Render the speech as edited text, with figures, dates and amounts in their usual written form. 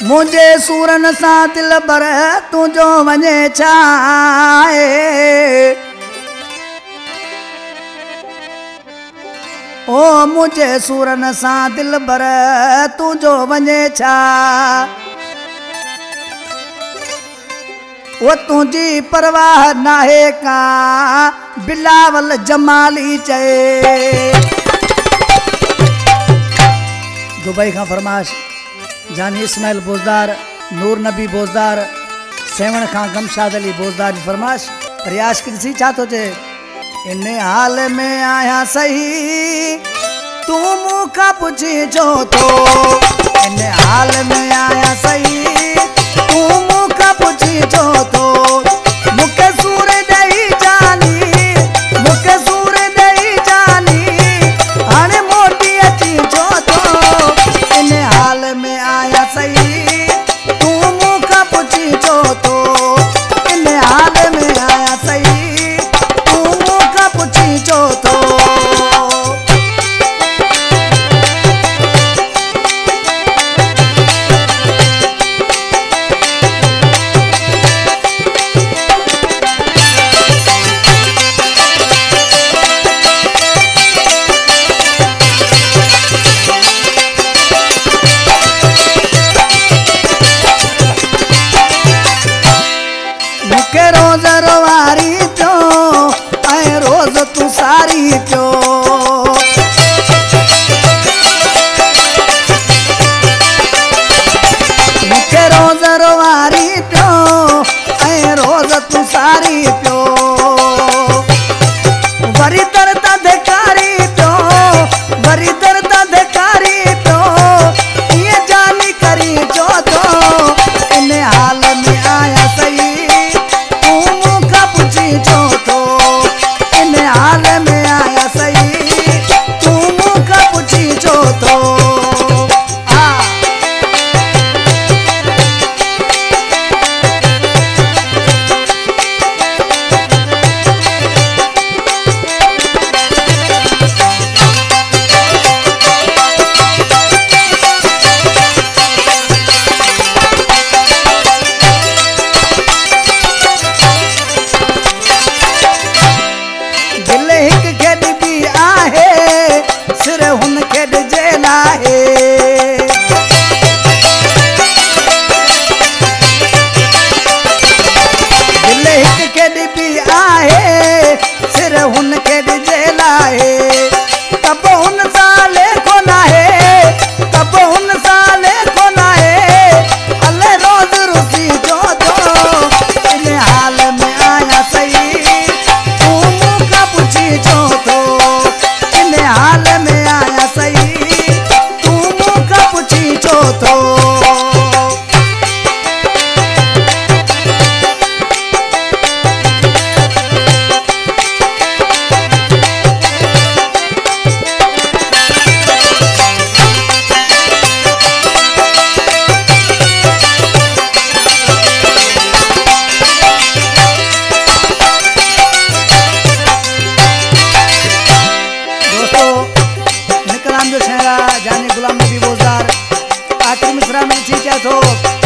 मुझे सूरन सा दिल बर तू जो वने छाए ओ मुझे सूरन सा दिल बर तू जो वने छा वो तुझी परवाह नाहे का बिलावल जमाली चए। दुबई का फरमाश जानी इस्माइल बोजदार नूर नबी बोजदार सेवण खां गमशाद अली बोजदार की फरमाश प्रयास किसी चाहतो चे इन हाल में आया सही तू मुखा पुछी जो तो इन हाल में आया सही तू मुखा पुछी जो तो मुखे सूर दई जानी मुखे सूर दई जानी हाणे मोटी अची जो तो इन हाल में आया सही तू मुखा पुछी जो तो इन हाल में आया सही तू मुखा पुछी जो तो। मुखे रोज रवारी पियो ऐं रोज तू सारी पियो मुखे रोज रवारी पियो ऐं रोज तू सारी पियो वरी दरता धिकारी पियो वरी दरता धिकारी पियो ये जानी करी जो तो इन हाल में आया सही जो तो इन हाल में आया सही तू मुखा पुछी जो तो। सिर हुन खेड जेल आहे दिल हिक खेड भी आहे सिर हुन खेड जेल आहे तब हुन साले को नाहे तब हुन साले को नाहे अल्लाह रोज रुसी जो तो इन हाल में आया सही तू मुखा पुछी जो तो इन हाल में आया सही तू मुखा पुछी जो तो। जाने गुलाम नबी बोजदार आखिर मिसरा में ठीक है तो